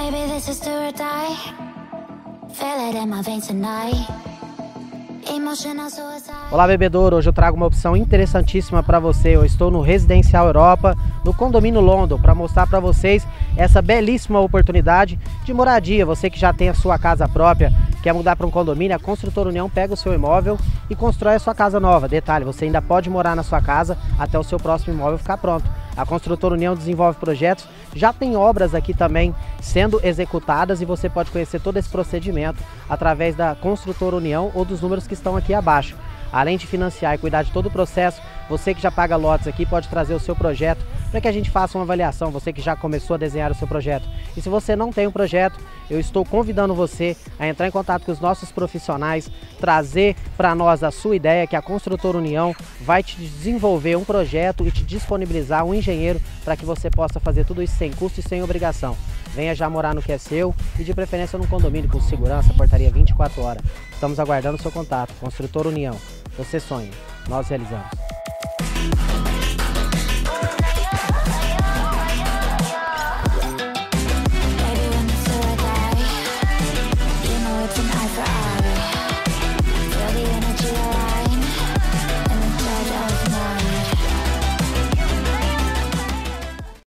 Baby, this is do or die. Feel it in my veins tonight. Emotional suicide. Olá, bebedouro, hoje eu trago uma opção interessantíssima para você. Eu estou no Residencial Europa, no condomínio London, para mostrar para vocês essa belíssima oportunidade de moradia. Você que já tem a sua casa própria, quer mudar para um condomínio, a Construtora União pega o seu imóvel e constrói a sua casa nova. Detalhe, você ainda pode morar na sua casa até o seu próximo imóvel ficar pronto. A Construtora União desenvolve projetos, já tem obras aqui também sendo executadas e você pode conhecer todo esse procedimento através da Construtora União ou dos números que estão aqui abaixo. Além de financiar e cuidar de todo o processo, você que já paga lotes aqui pode trazer o seu projeto para que a gente faça uma avaliação, você que já começou a desenhar o seu projeto. E se você não tem um projeto, eu estou convidando você a entrar em contato com os nossos profissionais, trazer para nós a sua ideia, que a Construtora União vai te desenvolver um projeto e te disponibilizar um engenheiro para que você possa fazer tudo isso sem custo e sem obrigação. Venha já morar no que é seu e de preferência num condomínio com segurança, portaria 24 horas. Estamos aguardando o seu contato. Construtora União. Você sonha, nós realizamos.